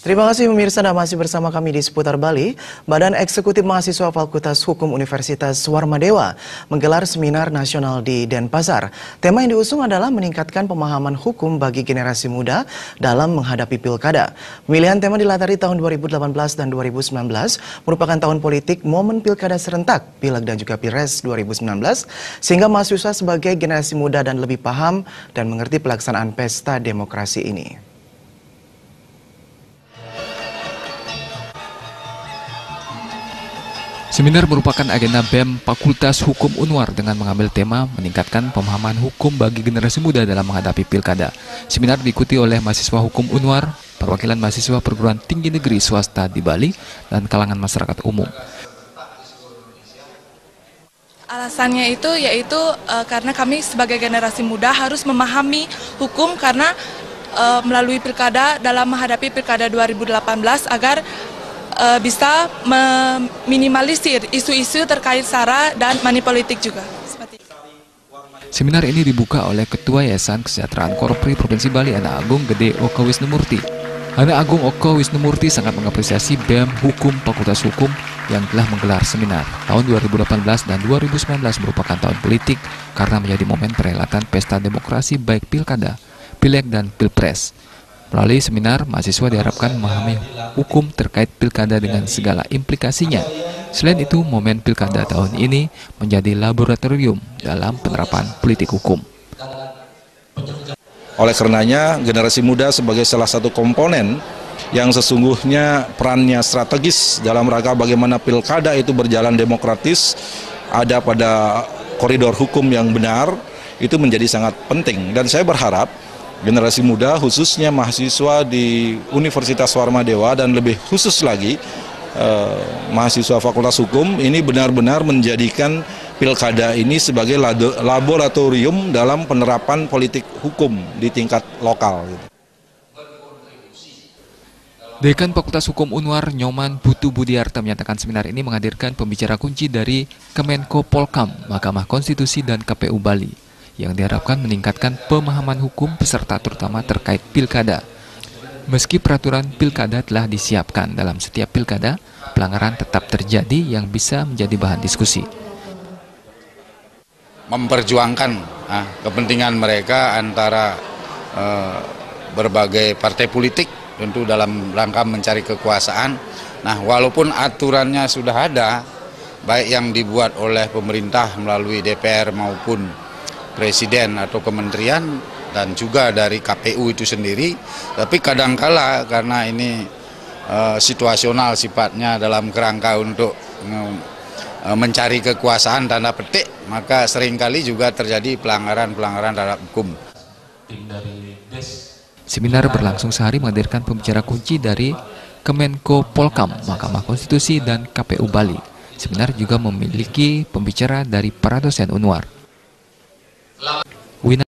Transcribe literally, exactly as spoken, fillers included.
Terima kasih pemirsa, Anda masih bersama kami di Seputar Bali. Badan Eksekutif Mahasiswa Fakultas Hukum Universitas Swarmadewa menggelar seminar nasional di Denpasar. Tema yang diusung adalah meningkatkan pemahaman hukum bagi generasi muda dalam menghadapi pilkada. Pemilihan tema dilatari tahun dua ribu delapan belas dan dua ribu sembilan belas merupakan tahun politik momen pilkada serentak, pileg dan juga pilpres dua ribu sembilan belas, sehingga mahasiswa sebagai generasi muda dan lebih paham dan mengerti pelaksanaan pesta demokrasi ini. Seminar merupakan agenda B E M Fakultas Hukum Unwar dengan mengambil tema meningkatkan pemahaman hukum bagi generasi muda dalam menghadapi pilkada. Seminar diikuti oleh mahasiswa hukum Unwar, perwakilan mahasiswa perguruan tinggi negeri swasta di Bali, dan kalangan masyarakat umum. Alasannya itu yaitu uh, karena kami sebagai generasi muda harus memahami hukum karena uh, melalui pilkada dalam menghadapi pilkada dua ribu delapan belas agar Uh, bisa meminimalisir isu-isu terkait SARA dan money politik juga. Seperti itu. Seminar ini dibuka oleh Ketua Yayasan Kesejahteraan Korpri Provinsi Bali, Ana Agung Gede Oka Wisnumurti. Ana Agung Oka Wisnumurti sangat mengapresiasi B E M Hukum Fakultas Hukum yang telah menggelar seminar. Tahun dua ribu delapan belas dan dua ribu sembilan belas merupakan tahun politik karena menjadi momen perhelatan pesta demokrasi baik pilkada, pileg, dan pilpres. Melalui seminar, mahasiswa diharapkan memahami hukum terkait pilkada dengan segala implikasinya. Selain itu, momen pilkada tahun ini menjadi laboratorium dalam penerapan politik hukum. Oleh karenanya, generasi muda sebagai salah satu komponen yang sesungguhnya perannya strategis dalam rangka bagaimana pilkada itu berjalan demokratis, ada pada koridor hukum yang benar, itu menjadi sangat penting. Dan saya berharap generasi muda, khususnya mahasiswa di Universitas Swarmadewa dan lebih khusus lagi eh, mahasiswa Fakultas Hukum ini benar-benar menjadikan pilkada ini sebagai laboratorium dalam penerapan politik hukum di tingkat lokal. Dekan Fakultas Hukum Unwar, Nyoman Putu Budiarta, menyatakan seminar ini menghadirkan pembicara kunci dari Kemenko Polkam, Mahkamah Konstitusi, dan K P U Bali, yang diharapkan meningkatkan pemahaman hukum peserta terutama terkait pilkada. Meski peraturan pilkada telah disiapkan dalam setiap pilkada, pelanggaran tetap terjadi yang bisa menjadi bahan diskusi. Memperjuangkan nah, kepentingan mereka antara eh, berbagai partai politik, tentu dalam rangka mencari kekuasaan. Nah, walaupun aturannya sudah ada, baik yang dibuat oleh pemerintah melalui D P R maupun Presiden atau kementerian dan juga dari K P U itu sendiri, tapi kadangkala karena ini uh, situasional sifatnya dalam kerangka untuk uh, mencari kekuasaan tanda petik, maka seringkali juga terjadi pelanggaran-pelanggaran terhadap hukum. Seminar berlangsung sehari menghadirkan pembicara kunci dari Kemenko Polkam, Mahkamah Konstitusi, dan K P U Bali. Seminar juga memiliki pembicara dari para dosen Unwar.